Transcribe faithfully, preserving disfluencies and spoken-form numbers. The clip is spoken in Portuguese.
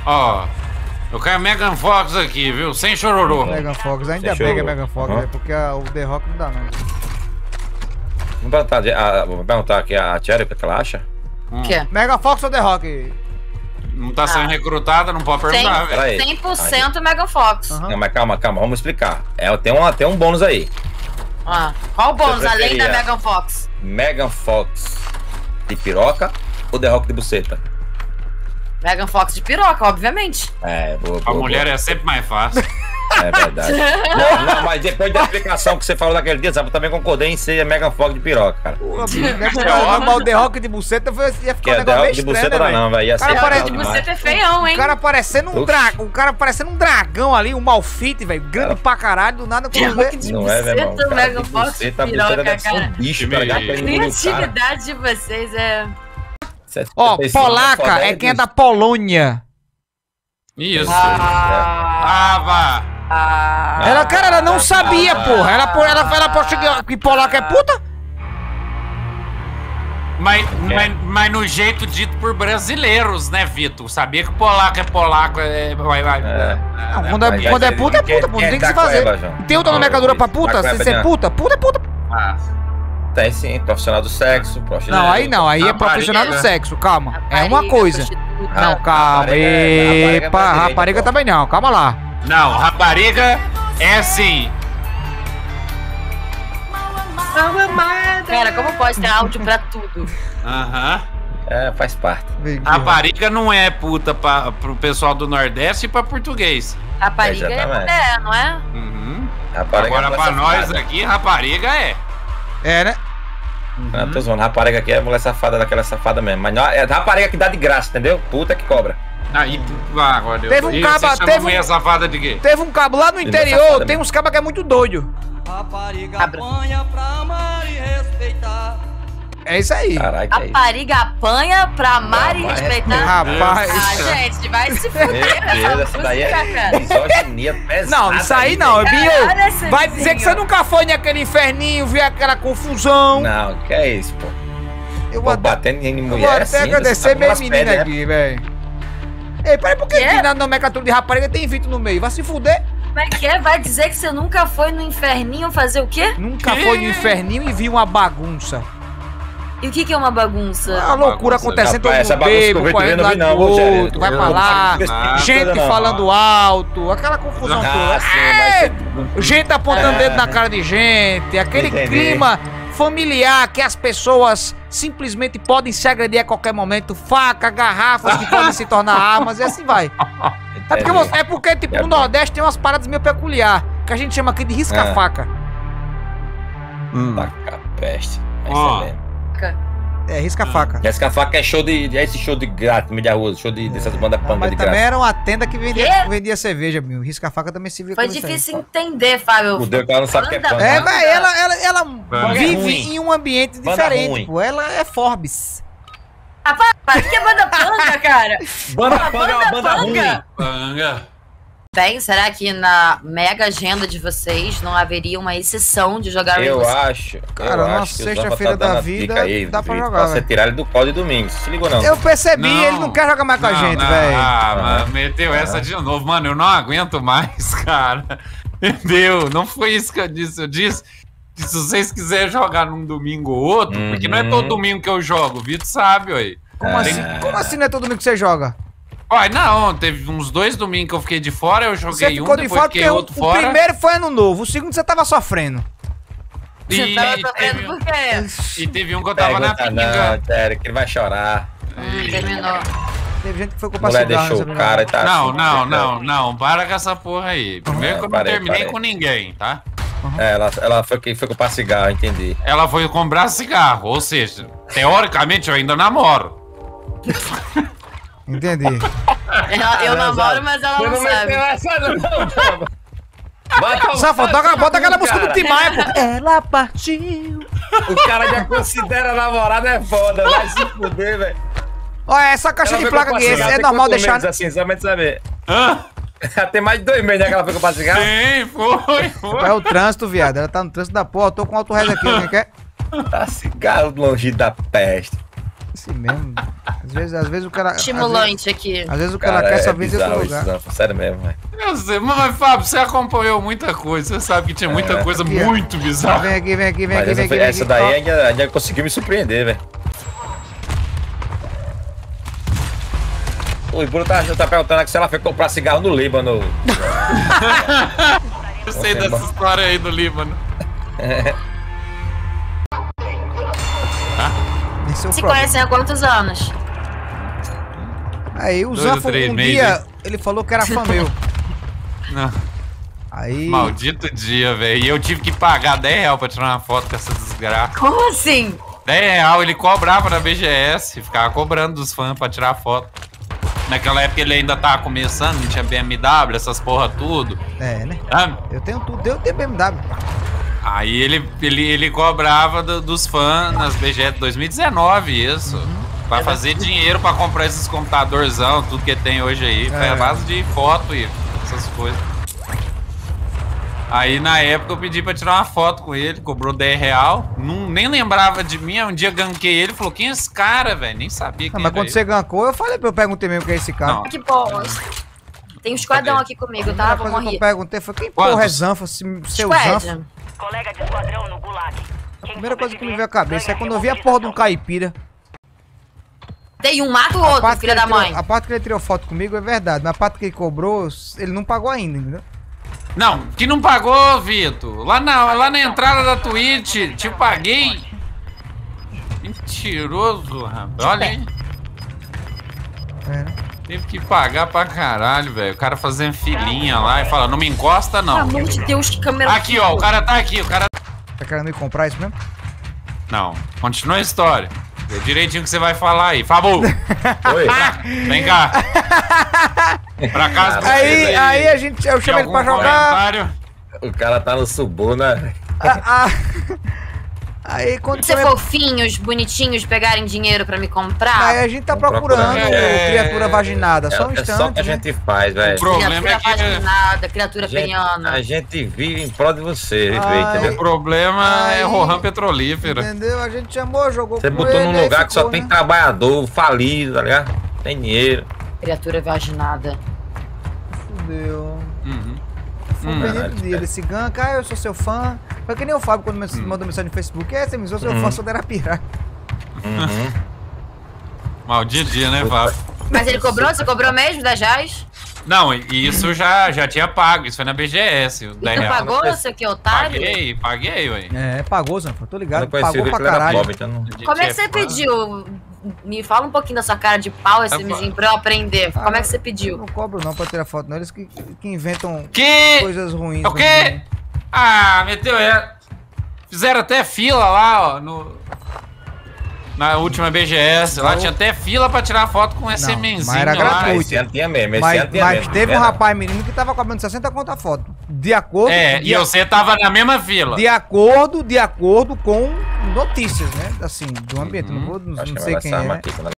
Ó, eu quero Megan Fox aqui, viu? Sem chororô. Megan Fox, ainda bem que é Megan Fox, uhum. É porque a, o The Rock não dá, não. Vamos perguntar, a, vamos perguntar aqui a Cherry o que ela acha. Hum. Que? Megan Fox ou The Rock? Não tá sendo ah. recrutada, não pode perguntar. cem, cem por cento Megan Fox. Uhum. Não, mas calma, calma, vamos explicar. É, tem, uma, tem um bônus aí. Ah, qual o bônus além da Megan Fox? Megan Fox de piroca ou The Rock de buceta? Megan Fox de piroca, obviamente. É, boa, boa, A mulher boa. é sempre mais fácil. É verdade. não, não, mas depois da explicação que você falou naquele dia, eu também concordei em ser Megan Fox de piroca, cara. Porra, o The Rock de buceta foi, ia ficar um negócio meio estranho, de buceta, né, não, velho. O cara parece de buceta é feião, hein? O cara parecendo um dragão, o cara parecendo um dragão ali, um malfit, velho, grande cara, pra caralho, do nada quando vê. De não buceta, é, velho, irmão. Megan Fox de piroca, cara. Um bicho, cara. A criatividade de vocês é... Ó, oh, polaca é quem é da Polônia. Isso. Ah, ah vá. Ah, ela, cara, ela não sabia, ah, porra. Ela, ela, ela acha que polaca é puta? Mas, é. mas, mas no jeito dito por brasileiros, né, Vitor? Sabia que polaco é polaco, é... Vai, vai. É. Não, quando, é, quando é puta, é puta, pô. Não tem que se fazer. Tem outra nomencladura pra puta? Se ser puta, puta é puta. Ah. Tem sim, profissional do sexo, profissional... Não, aí não, aí é profissional do sexo, calma. É uma coisa. Não, calma, epa, rapariga também não, calma lá. Não, rapariga é assim. Cara, como pode ter áudio pra tudo? Aham. É, faz parte. Rapariga não é puta pra, pro pessoal do Nordeste e pra português. Rapariga é mulher, não é? Uhum. Agora pra nós aqui, rapariga é. É, né? Uhum. Não, tô zoando, rapariga aqui é mulher safada daquela safada mesmo. Mas não, é rapariga que dá de graça, entendeu? Puta que cobra. Aí, ah, agora teve um cabo, teve um, safada de quê? Teve um cabo lá no interior, tem uns cabas que é muito doido. Rapariga apanha pra amar e respeitar. É isso aí. Caraca, rapariga é apanha pra amar e respeitar. Rapaz. Ah, gente, vai se fuder. Meu Deus, essa daí é misoginia pesada. Não, isso aí não, Binho. Vai dizer que você nunca foi naquele inferninho, viu aquela confusão. Não, que é isso, pô. Eu vou batendo em mulher. Eu vou até agradecer minha menina aqui, velho. Ei, peraí, por que aqui na nomenclatura de rapariga tem Vito no meio? Vai se fuder. Como é que é? Vai dizer que você nunca foi no inferninho fazer o quê? Nunca foi no inferninho e viu uma bagunça. E o que que é uma bagunça? É uma loucura acontecendo, todo mundo bebo, correndo lá do outro, vai pra lá, gente falando alto, aquela confusão toda. Gente apontando dedo na cara de gente, aquele clima familiar que as pessoas simplesmente podem se agredir a qualquer momento, faca, garrafas que podem se tornar armas e assim vai. É porque, você, é porque tipo, no Nordeste tem umas paradas meio peculiar, que a gente chama aqui de risca-faca. Hum. Taca peste. É excelente. É, risca-faca. Risca-faca é show de. É esse show de grátis, mídia rua, show de, dessas bandas punk de graça. Mas também era uma tenda que vendia, vendia cerveja, meu. Risca-faca também se via. Foi difícil aí. Entender, Fábio. O Deus que ela não sabe o que é punk. É, mas ela, ela, ela vive é em um ambiente diferente, pô. Ela é Forbes. Rapaz, o que é banda panga, cara? Banda panga é uma banda ruim. Panga. Bem, será que na mega agenda de vocês não haveria uma exceção de jogar Eu Rainbow acho. Cara, eu na acho sexta-feira tá da vida aí, dá pra jogar, Pra você tirar ele do código de domingo. Você se ligou, não? Eu percebi, não, ele não quer jogar mais com não, a gente, velho. Ah, mano, meteu essa de novo. Mano, eu não aguento mais, cara. Entendeu? Não foi isso que eu disse. Eu disse que se vocês quiserem jogar num domingo ou outro, uhum. porque não é todo domingo que eu jogo, o Vitor sabe, aí. Como, é. assim, como assim não é todo domingo que você joga? Olha, não, teve uns dois domingos que eu fiquei de fora, eu joguei você ficou um, de depois fora fiquei outro o, fora. O primeiro foi ano novo, o segundo você tava sofrendo. Você e, tava sofrendo por quê? E teve um que eu tava Pergunta na pinga. Não, sério, que ele vai chorar. Hum, terminou. Teve gente que foi culpar mulher deixou o cara e tá Não, assim, não, assim, não, não, para com essa porra aí. Primeiro é, que eu não parei, terminei parei. com ninguém, tá? Uhum. É, ela, ela foi quem foi comprar cigarro, entendi. Ela foi comprar cigarro, ou seja, teoricamente eu ainda namoro. Entendi. Ela, eu namoro, mas ela não, não sabe. Essa não, Safado, bota, bota aquela música do Tim Maia, pô. Ela partiu. O cara já considera namorada é foda, vai se fuder, velho. Olha, essa caixa ela de placa aqui, é normal deixar... assim, só pra saber. Hã? Tem mais de dois meses, né, que ela foi comprar cigarro? Sim, foi, foi. É o trânsito, viado. Ela tá no trânsito da porra. Eu tô com alto resto aqui, quem quer? Tá cigarro longe da peste. Assim mesmo. Às vezes, às vezes o cara... Estimulante vezes, aqui. Às vezes o cara, cara quer só vir em outro lugar. Isso, não, sério mesmo, velho. Eu sei, mas Fábio, você acompanhou muita coisa. Você sabe que tinha muita é. coisa aqui, muito ó. bizarra. Vem aqui, vem aqui, vem mas aqui, essa, vem aqui. Essa daí ó. ainda, ainda conseguiu me surpreender, velho. O Iburo tá, tá perguntando aqui se ela foi comprar cigarro no Líbano. Eu sei dessa é história aí do Líbano. É. Se conhecem há quantos anos? Aí o Zanfo, um dia, meses. ele falou que era fã meu. Não. Aí... Maldito dia, velho. E eu tive que pagar dez reais pra tirar uma foto com essa desgraça. Como assim? dez reais, ele cobrava na B G S, ficava cobrando dos fãs pra tirar foto. Naquela época ele ainda tava começando, não tinha B M W, essas porra tudo. É, né? Ah, eu tenho tudo, eu tenho B M W. Aí ele, ele, ele cobrava do, dos fãs nas B G S dois mil e dezenove, isso. Uhum. Pra fazer dinheiro pra comprar esses computadorzão, tudo que tem hoje aí. É. Foi a base de foto e essas coisas. Aí na época eu pedi pra tirar uma foto com ele, cobrou dez reais. Não, nem lembrava de mim, um dia ganquei ele, falou, quem é esse cara, velho? Nem sabia quem não, mas quando ele. você gankou, eu falei pra eu perguntei mesmo quem é esse cara. Não. Que bom. Tem um esquadrão aqui comigo, tá? Vou morrer. Eu perguntei, foi quem porra é Zanfo, seu Zanfo? Colega de esquadrão no Gulag. A primeira coisa que me veio à cabeça é quando eu vi a porra de um caipira. Tem um, mata o outro, filha da mãe. A parte que ele tirou foto comigo é verdade, mas a parte que ele cobrou, ele não pagou ainda, entendeu? Não, que não pagou, Vitor. Lá na, lá na entrada da Twitch, te paguei. Mentiroso, rapaz. Olha aí. É. Teve que pagar pra caralho, velho. O cara fazendo filinha lá e fala, não me encosta, não. Pelo amor de Deus, que câmera... Aqui, ó, o cara tá aqui, o cara... Tá querendo ir comprar isso mesmo? Não, continua a história. É direitinho que você vai falar aí. Fábio! Oi. Vem cá. Pra casa. Aí, aí, aí a gente, eu chamo ele pra jogar. Comentário? O cara tá no Subuna. Ah, ah. Aí quando você fofinhos, bonitinhos, pegarem dinheiro pra me comprar. Aí a gente tá procurando é... criatura vaginada, só um é, instante. É só que a gente faz, velho. O problema criatura é que... vaginada, criatura a gente, peniana. A gente vive em prol de você, ai, entendeu? O problema ai, é Rohan Petrolífero. Entendeu? A gente chamou, jogou Você com botou ele, num lugar que ficou, só tem né? trabalhador, falido, tá ligado? Tem dinheiro. Criatura vaginada. Fudeu. Uhum. Foi um pedido dele, ele se ganca, ah, eu sou seu fã. Foi que nem o Fábio quando me hum. mandou mensagem no Facebook, é, você me sou seu hum. fã, sou da Arapiraca. Uhum. Maldito dia, né, Fábio? Mas ele cobrou? Você cobrou mesmo da Jazz? Não, e isso já, já tinha pago, isso foi na B G S. E tu pagou, você que otário? Paguei, paguei, ué. É, pagou, Zanfo, tô ligado, Eu pagou pra caralho. Pobre, então não... Como é que você pediu? Me fala um pouquinho da sua cara de pau, esse mizinho, pra eu aprender. Como é que você pediu? Eu não cobro não pra tirar foto, não. Eles que, que inventam que? coisas ruins. O quê? Ah, meteu é. Fizeram até fila lá, ó, no... Na última B G S, lá tinha até fila pra tirar foto com esse menzinho. Mas era gratuito. Esse ano tinha mesmo, esse mas, ano tinha mas mesmo, teve um era. rapaz menino que tava cobrando sessenta conto a foto. De acordo... É, de e a... você tava na mesma fila. De acordo, de acordo com notícias, né? Assim, do ambiente. Uhum. Não, vou, não, não sei quem é.